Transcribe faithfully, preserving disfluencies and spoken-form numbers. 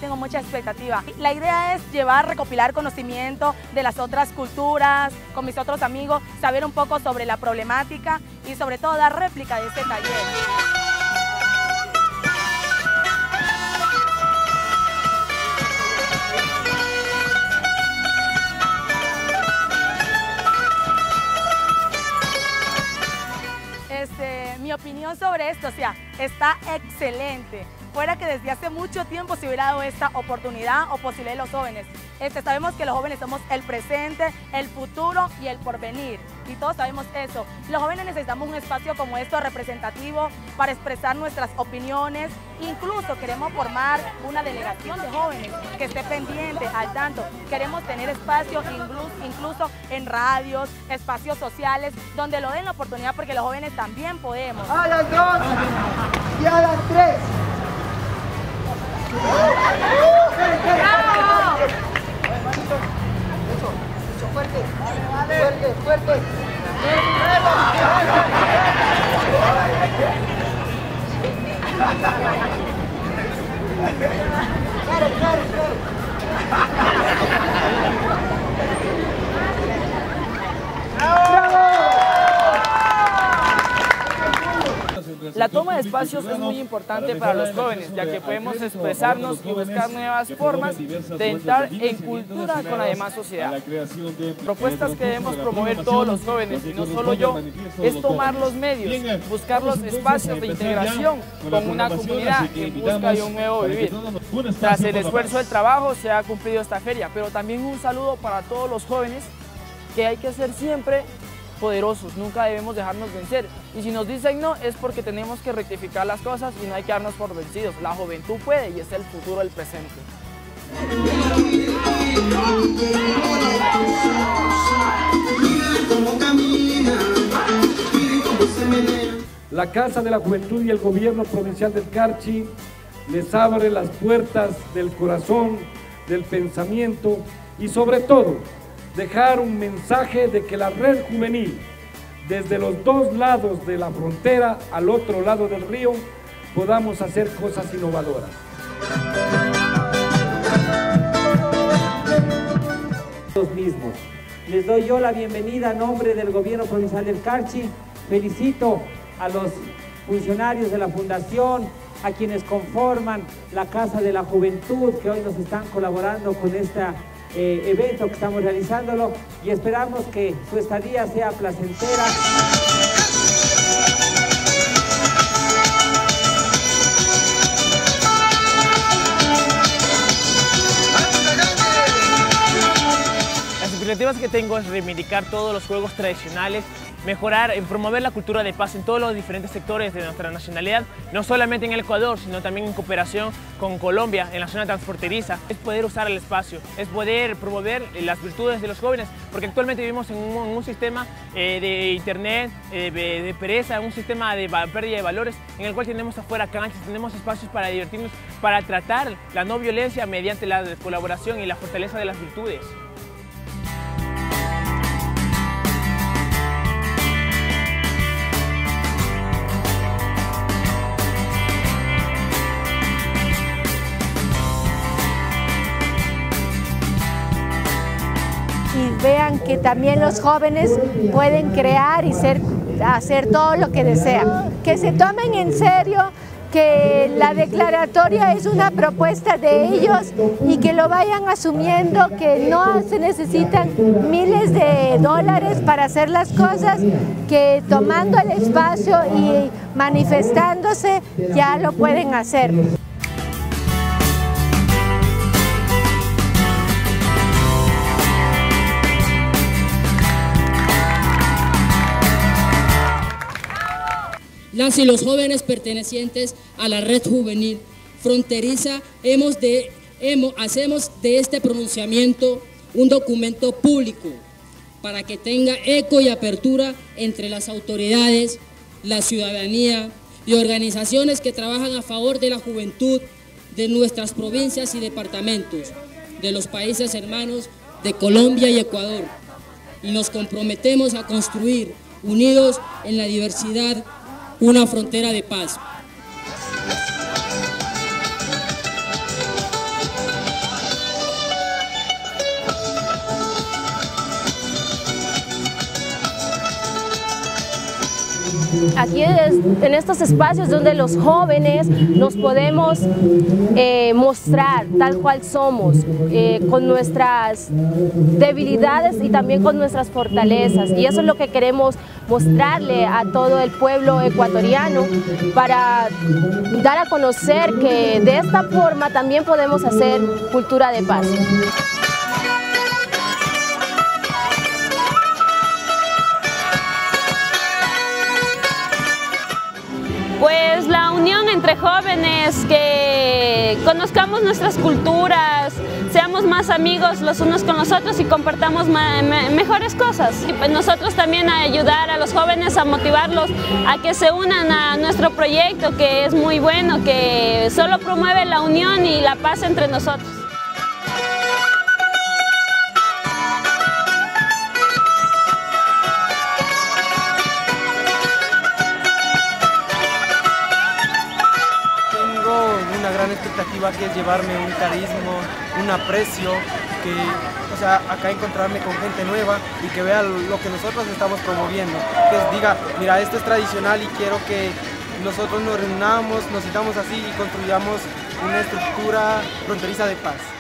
tengo mucha expectativa. La idea es llevar, recopilar conocimiento de las otras culturas, con mis otros amigos, saber un poco sobre la problemática y sobre todo dar réplica de este taller. Este, mi opinión sobre esto, o sea, está excelente. Fuera que desde hace mucho tiempo se hubiera dado esta oportunidad o posibilidad de los jóvenes. Este, sabemos que los jóvenes somos el presente, el futuro y el porvenir. Y todos sabemos eso. Los jóvenes necesitamos un espacio como esto representativo para expresar nuestras opiniones. Incluso queremos formar una delegación de jóvenes que esté pendiente, al tanto. Queremos tener espacios incluso, incluso en radios, espacios sociales, donde lo den la oportunidad porque los jóvenes también podemos. A las dos y a las tres. ¡Bravo! Eso, eso, fuerte, fuerte, fuerte. Claro, claro, claro. La toma de espacios es muy importante para los jóvenes, ya que podemos expresarnos y buscar nuevas formas de entrar en cultura con la demás sociedad. Propuestas que debemos promover todos los jóvenes, y no solo yo, es tomar los medios, buscar los espacios de integración con una comunidad en busca de un nuevo vivir. Tras el esfuerzo del trabajo se ha cumplido esta feria, pero también un saludo para todos los jóvenes, que hay que ser siempre poderosos, nunca debemos dejarnos vencer, y si nos dicen no es porque tenemos que rectificar las cosas y no hay que darnos por vencidos. La juventud puede y es el futuro del presente. La Casa de la Juventud y el Gobierno Provincial del Carchi les abre las puertas del corazón, del pensamiento y sobre todo dejar un mensaje de que la red juvenil, desde los dos lados de la frontera al otro lado del río, podamos hacer cosas innovadoras. Los mismos. Les doy yo la bienvenida a nombre del Gobierno Provincial del Carchi. Felicito a los funcionarios de la Fundación, a quienes conforman la Casa de la Juventud, que hoy nos están colaborando con esta Eh, evento que estamos realizándolo, y esperamos que su estadía sea placentera. Las expectativas que tengo es reivindicar todos los juegos tradicionales, mejorar, en promover la cultura de paz en todos los diferentes sectores de nuestra nacionalidad, no solamente en el Ecuador, sino también en cooperación con Colombia, en la zona transfronteriza. Es poder usar el espacio, es poder promover las virtudes de los jóvenes, porque actualmente vivimos en un, en un sistema eh, de internet, eh, de, de pereza, un sistema de pérdida de valores, en el cual tenemos afuera canchas, tenemos espacios para divertirnos, para tratar la no violencia mediante la colaboración y la fortaleza de las virtudes. Y vean que también los jóvenes pueden crear y ser, hacer todo lo que desean. Que se tomen en serio que la declaratoria es una propuesta de ellos y que lo vayan asumiendo, que no se necesitan miles de dólares para hacer las cosas, que tomando el espacio y manifestándose ya lo pueden hacer. Las y los jóvenes pertenecientes a la red juvenil fronteriza hemos de, hemos, hacemos de este pronunciamiento un documento público para que tenga eco y apertura entre las autoridades, la ciudadanía y organizaciones que trabajan a favor de la juventud de nuestras provincias y departamentos, de los países hermanos de Colombia y Ecuador. Y nos comprometemos a construir, unidos en la diversidad, una frontera de paz. aquí es, en estos espacios donde los jóvenes nos podemos eh, mostrar tal cual somos, eh, con nuestras debilidades y también con nuestras fortalezas, y eso es lo que queremos mostrarle a todo el pueblo ecuatoriano para dar a conocer que de esta forma también podemos hacer cultura de paz. Pues la unión entre jóvenes, que conozcamos nuestras culturas, seamos más amigos los unos con los otros y compartamos mejores cosas. Y pues nosotros también a ayudar a los jóvenes, a motivarlos a que se unan a nuestro proyecto, que es muy bueno, que solo promueve la unión y la paz entre nosotros. Una gran expectativa que es llevarme un carisma, un aprecio, que, o sea, acá encontrarme con gente nueva y que vea lo que nosotros estamos promoviendo, que diga, mira, esto es tradicional y quiero que nosotros nos reunamos, nos sintamos así y construyamos una estructura fronteriza de paz.